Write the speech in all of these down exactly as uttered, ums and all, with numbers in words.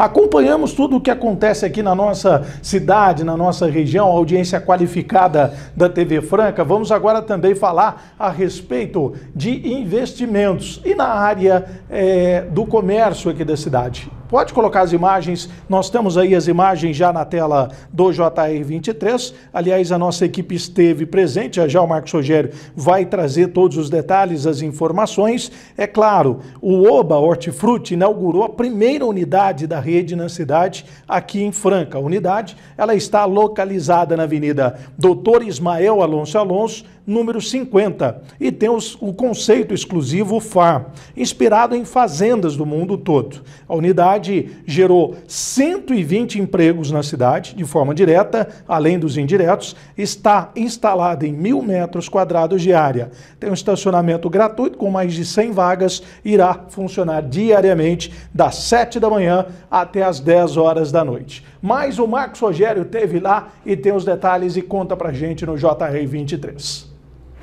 Acompanhamos tudo o que acontece aqui na nossa cidade, na nossa região, audiência qualificada da T V Franca. Vamos agora também falar a respeito de investimentos e na área é, do comércio aqui da cidade. Pode colocar as imagens, nós temos aí as imagens já na tela do J R vinte e três. Aliás, a nossa equipe esteve presente, já já o Marcos Rogério vai trazer todos os detalhes, as informações. É claro, o Oba Hortifruti inaugurou a primeira unidade da rede na cidade, aqui em Franca. A unidade, ela está localizada na Avenida Doutor Ismael Alonso Alonso, número cinquenta, e tem os, o conceito exclusivo F A R, inspirado em fazendas do mundo todo. A unidade gerou cento e vinte empregos na cidade, de forma direta, além dos indiretos, está instalada em mil metros quadrados de área. Tem um estacionamento gratuito com mais de cem vagas, irá funcionar diariamente das sete da manhã até as dez horas da noite. Mas o Marcos Rogério esteve lá e tem os detalhes e conta pra gente no J R vinte e três.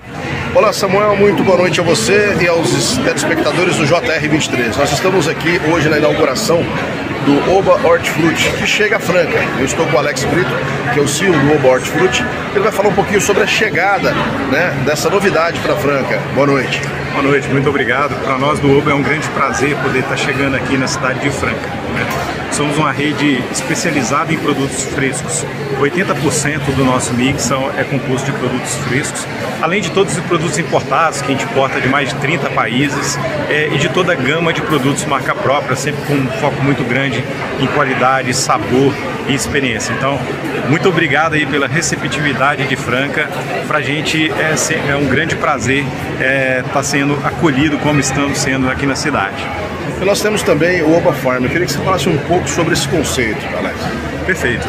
Olá Samuel, muito boa noite a você e aos telespectadores do J R vinte e três. Nós estamos aqui hoje na inauguração do Oba Hortifruti, que chega a Franca. Eu estou com o Alex Brito, que é o C E O do Oba Hortifruti. Ele vai falar um pouquinho sobre a chegada, né, dessa novidade para Franca. Boa noite. Boa noite, muito obrigado. Para nós do Oba é um grande prazer poder estar chegando aqui na cidade de Franca, né? Somos uma rede especializada em produtos frescos. oitenta por cento do nosso mix é composto de produtos frescos, além de todos os produtos importados que a gente importa de mais de trinta países é, e de toda a gama de produtos marca própria, sempre com um foco muito grande em qualidade, sabor e experiência. Então, muito obrigado aí pela receptividade de Franca. Para a gente é, é um grande prazer é, estar sendo acolhido como estamos sendo aqui na cidade. E nós temos também o Oba Farm. Eu queria que você falasse um pouco sobre esse conceito, Alex. Perfeito.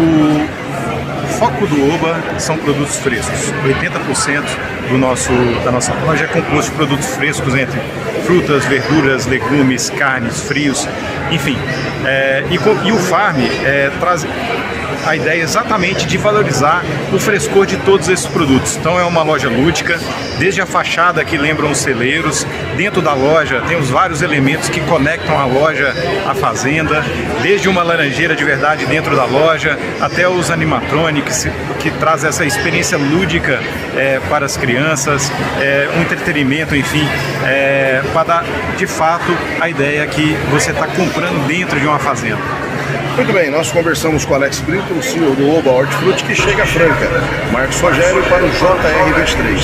O foco do Oba são produtos frescos. oitenta por cento do nosso, da nossa loja é composto de produtos frescos, entre frutas, verduras, legumes, carnes, frios, enfim. É, e, e o Farm é, traz a ideia exatamente de valorizar o frescor de todos esses produtos. Então é uma loja lúdica, desde a fachada que lembram os celeiros, dentro da loja temos vários elementos que conectam a loja à fazenda, desde uma laranjeira de verdade dentro da loja, até os animatronics, que traz essa experiência lúdica é, para as crianças, é, um entretenimento, enfim, é, para dar de fato a ideia que você está comprando dentro de uma fazenda. Muito bem, nós conversamos com o Alex Brito, o C E O do Oba Hortifruti, que chega a Franca. Marcos Rogério para o J R vinte e três.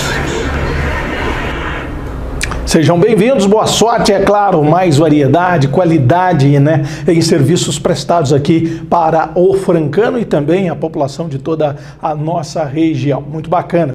Sejam bem-vindos, boa sorte, é claro, mais variedade, qualidade, né, em serviços prestados aqui para o francano e também a população de toda a nossa região. Muito bacana.